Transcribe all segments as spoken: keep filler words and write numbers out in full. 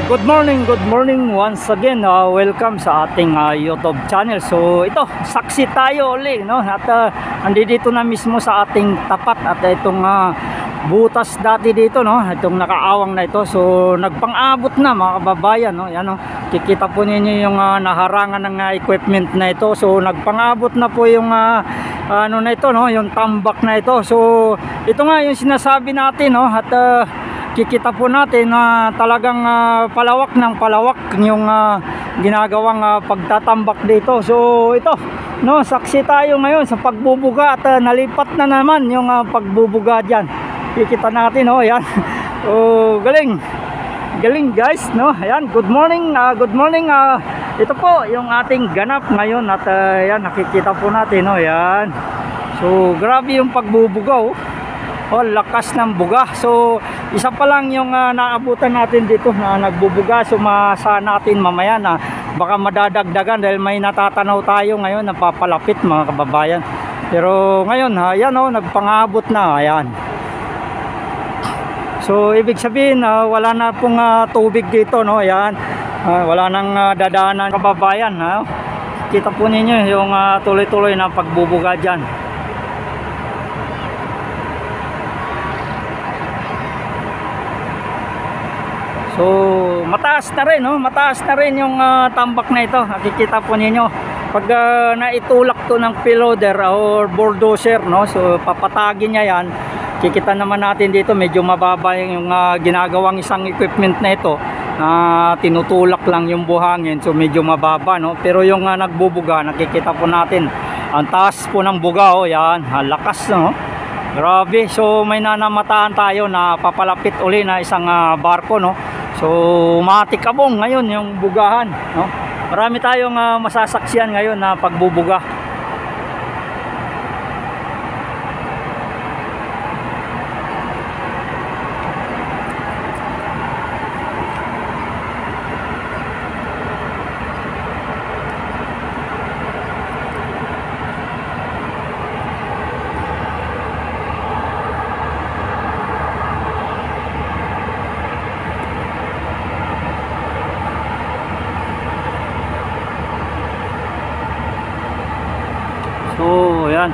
Good morning, good morning once again. Uh, welcome sa ating uh, YouTube channel. So ito, saksi tayo uli, no? At uh, andito na mismo sa ating tapat at itong uh, butas dati dito, no? Itong nakaawang na ito. So nagpang-abot na mga kababayan, no? Yan, no? Kikita po ninyo yung uh, naharangan ng uh, equipment na ito. So nagpang-abot na po yung uh, ano na ito, no? Yung tambak na ito. So ito nga yung sinasabi natin, no? At uh, kikita po natin na uh, talagang uh, palawak ng palawak yung uh, ginagawang uh, pagtatambak dito. So ito, no, saksi tayo ngayon sa pagbubuga at uh, nalipat na naman yung uh, pagbubuga diyan. Kikita natin, oh, yan. Oh, galing. Galing, guys, no. Ayan, good morning. Uh, good morning. Uh, ito po yung ating ganap ngayon at uh, yan, nakikita po natin, oh, yan. So grabe yung pagbubuga, oh. Oh, lakas ng buga. So isa pa lang yung uh, naabutan natin dito na nagbubuga. So masa natin mamaya na baka madadagdagan dahil may natatanaw tayo ngayon na papalapit mga kababayan. Pero ngayon, ayan, oh, nagpangabot na, ayan. So ibig sabihin uh, wala na pong uh, tubig dito, no, ayan. Uh, wala nang uh, dadaanan kababayan, ha. Kita po ninyo yung uh, tuloy-tuloy na pagbubuga diyan. So mataas na rin, no? Mataas na rin yung uh, tambak na ito. Nakikita po ninyo pag uh, naitulak to ng piloder or bulldozer, no? So papatagin niya yan. Kikita naman natin dito medyo mababa yung uh, ginagawang isang equipment na ito na uh, tinutulak lang yung buhangin. So medyo mababa, no? Pero yung uh, nagbubuga, nakikita po natin ang taas po ng buga, oh, yan. Lakas, no? Grabe. So may nanamataan tayo na papalapit uli na isang uh, barko, no? So matikabong ngayon yung bugahan, no? Marami tayong uh, masasaksiyan ngayon na pagbubuga. So yan,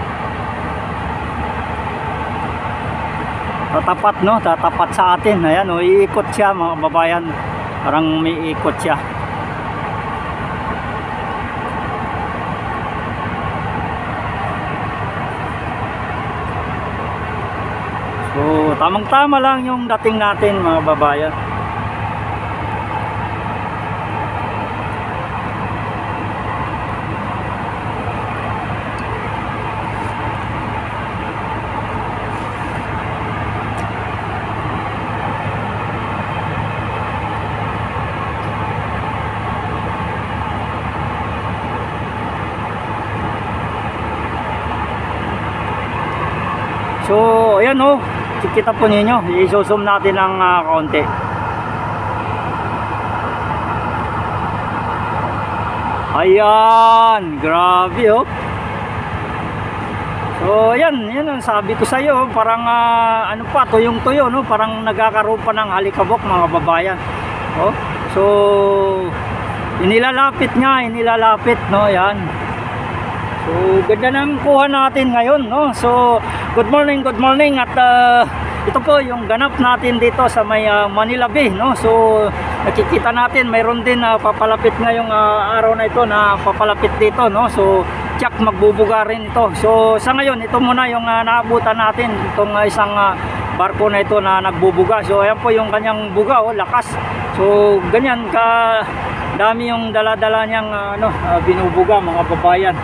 tatapat, no, tatapat sa atin. Ayan, oh, iikot siya mga kababayan, parang may ikot siya. So tamang tama lang yung dating natin mga kababayan. So ayan, oh, kikita po ninyo, i-zoom natin ng uh, konti. Ayan, grabe, oh. So ayan, yan ang sabi ko sa iyo, parang uh, ano pa, tuyong-tuyo, no, parang nagkakaroon pa ng halikabok mga babayan. Oh, so inilalapit nga, inilalapit, no, yan. So ganda ng kuha natin ngayon, no. So good morning, good morning at uh, ito po yung ganap natin dito sa may uh, Manila Bay, no. So nakikita natin mayroon din na uh, papalapit ngayong uh, araw na ito na papalapit dito, no. So tiyak magbubuga rin ito. So sa ngayon ito muna yung uh, naabutan natin, itong uh, isang uh, barko na ito na nagbubuga. So ayan po yung kanyang buga, oh, lakas. So ganyan ka dami yung dala-dala niyang uh, ano, uh, binubuga mga babayan.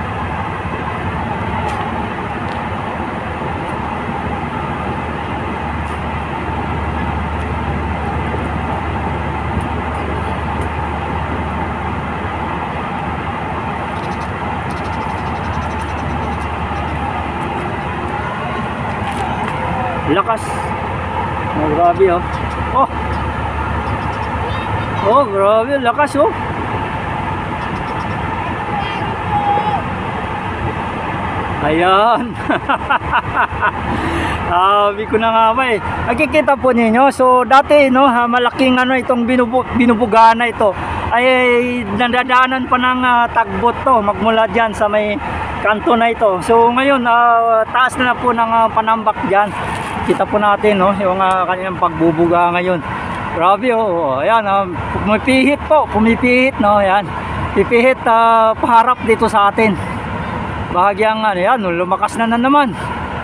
Lakas. Oh, grabe, oh. Oh. Oh, grabe, lakas, oh. Ayan. Sabi ko na nga ba eh. Nakikita po ninyo. So dati no, ha, malaking ano itong binubu binubuga na ito. Ay nadadaanan pa ng uh, tagbot to. Magmula diyan sa may kanto na ito. So ngayon uh, taas na, na po ng uh, panambak diyan. Kita po natin no, yung uh, kanilang pagbubuga ngayon. Grabe oh. Ayan, uh, pumipihit po, pumipihit no, ayan. Pipihit uh, paharap dito sa atin. Bahagyang ano yan, lumakas na na naman.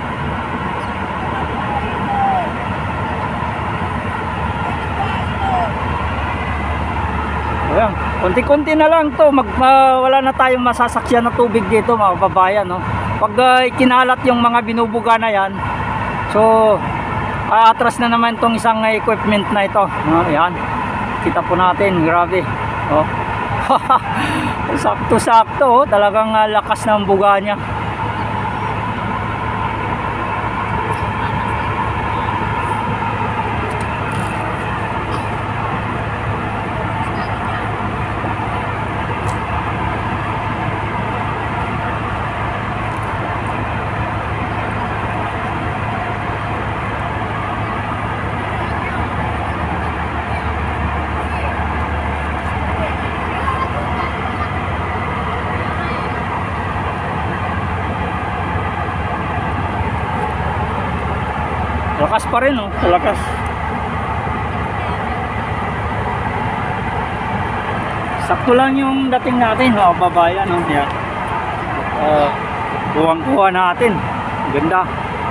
Ayan, konti-konti na lang to, mag, uh, wala na tayong masasaksyan na tubig dito mga kababayan, no? Pag uh, kinalat yung mga binubuga na yan, so aatras na naman tong isang uh, equipment na ito, no? Ayan, kita po natin, grabe. Oh. Sakto-sakto, oh. Talagang uh, lakas ng buga niya. Lakas pa rin, oh. Lakas. Sakto lang yung dating natin, mga babayan, no? Yan. Uh, Buwang-buwa natin. Ganda.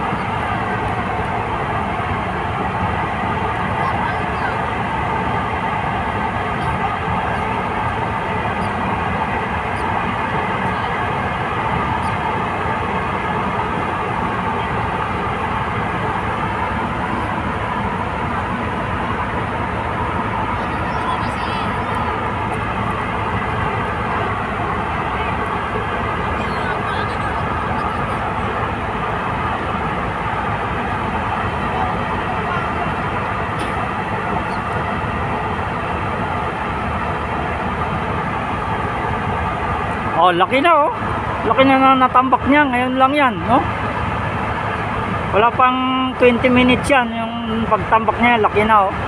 Oh, laki na oh. Laki na na natambak niya. Ngayon lang yan, no? Wala pang twenty minutes yan. Yung pagtambak niya, laki na oh.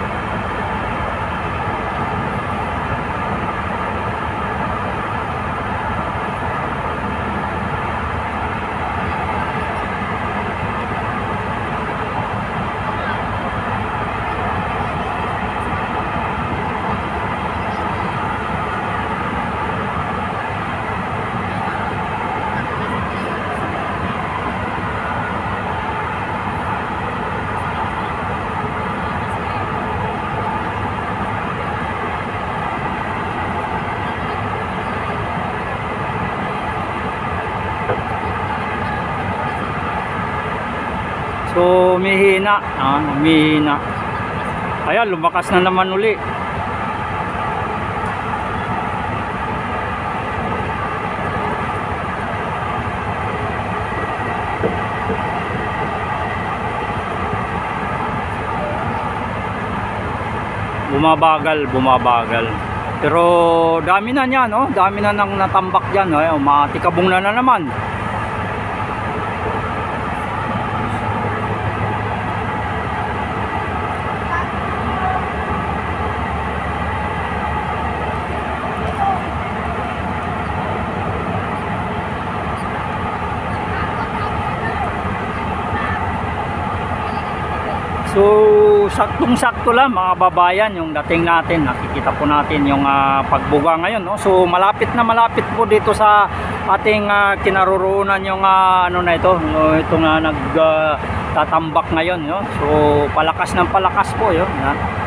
So umihina, ah, umihina. Ayan, lumakas na naman uli. Bumabagal, bumabagal. Pero dami na niya, no? Dami na nang natambak diyan, ay umatikabong na na naman. So saktong-sakto lang mga babayan yung dating natin. Nakikita po natin yung uh, pagbuga ngayon, no? So malapit na malapit po dito sa ating uh, kinaroroonan yung uh, ano na ito, no? Ito na nagtatambak uh, ngayon, no? So palakas ng palakas po yun, ha?